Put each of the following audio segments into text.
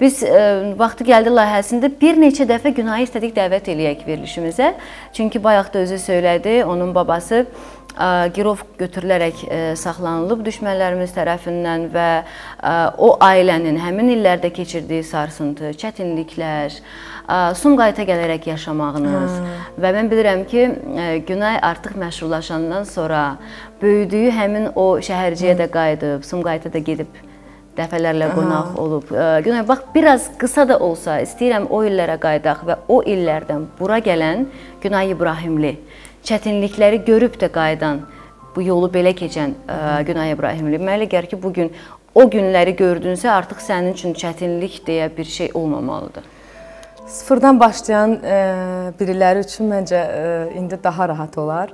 Biz vaxtı gəldi layihəsində bir neçə dəfə Günayı istədik dəvət eləyək verilişimizə. Çünki bayaq da özü söylədi, onun babası girov götürülərək saxlanılıb düşmənlərimiz tərəfindən və o ailənin həmin illərdə keçirdiyi sarsıntı, çətinliklər, Sumqayıta gələrək yaşamağınız və mən bilirəm ki, Günay artıq məşhurlaşandan sonra böyüdüyü həmin o şəhərciyə də qayıdıb, Sumqayıta da gedib dəfələrlə qonaq olub. Günay, bax, biraz qısa da olsa istəyirəm o illərə qaydaq və o illərdən bura gələn Günay İbrahimli, çətinlikləri görüb də qayıdan, bu yolu belə keçən Günay İbrahimli. Mənə gəlir ki, bugün o günləri gördünsə, artıq sənin üçün çətinlik deyə bir şey olmamalıdır. Sıfırdan başlayan biriləri üçün məncə indi daha rahat olar.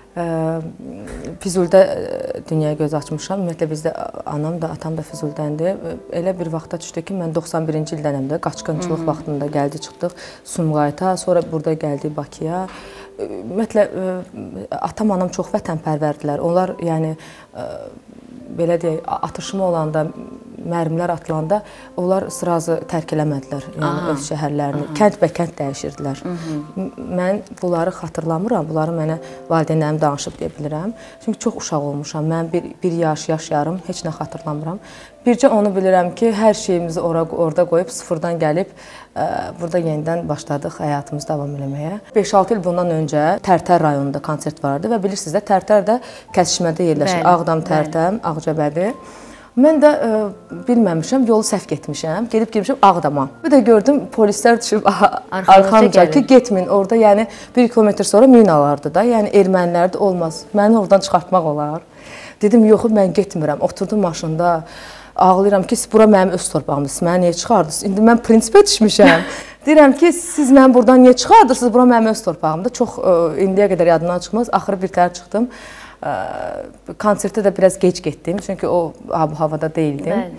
Füzulidə dünyaya göz açmışam. Ümumiyyətlə bizdə anam da, atam da Füzulidəndir. Elə bir vaxta düşdü ki, mən 91-ci ildənimdə qaçqınçılıq vaxtında gəldi çıxdıq Sumqayıta, sonra burada gəldi Bakıya. Ümumiyyətlə atam, anam çox vətənpərvərdilər. Onlar yəni belə deyək, atışma olanda, mərmilər atılanda onlar sırazı tərk eləmədilər, yəni öz şəhərlərini, kənd bə kənd dəyişirdilər. Mən bunları xatırlamıram, bunları mənə valideynlərim danışıb deyə bilirəm. Çünki çox uşaq olmuşam, mən bir yaş yarım, heç nə xatırlamıram. Bircə onu bilirəm ki, hər şeyimizi orada qoyub, sıfırdan gəlib, burada yenidən başladıq həyatımızı davam eləməyə. 5-6 il bundan öncə Tərtər rayonunda konsert vardı və bilirsiniz də, Tərtər də kəsişmədə yerləşir. Ağdam, Tərtəm, Ağcabədi. Mən də bilməmişəm, yolu səhv getmişəm, gedib girmişəm Ağdama. Bir də gördüm, polislər düşüb arxamca ki, getməyin. Orada yəni 1 kilometr sonra minalardı da, yəni ermənilərdə olmaz. Məni oradan çıxartmaq olar. Dedim, yox, mən getmirəm. Oturdum maşında, ağlayıram ki, bura mənim öz torpağımdır, siz məni niyə çıxardınız? İndi mən prinsipə düşmüşəm. Deyirəm ki, siz məni buradan niyə çıxardırsınız? Bura mənim öz torpağımdır. Çox indiyə qədər yadımdan çıxmaz. Axırı bir təhər çıxdım. Konsertə də biraz gec getdim, çünki o havada deyildim.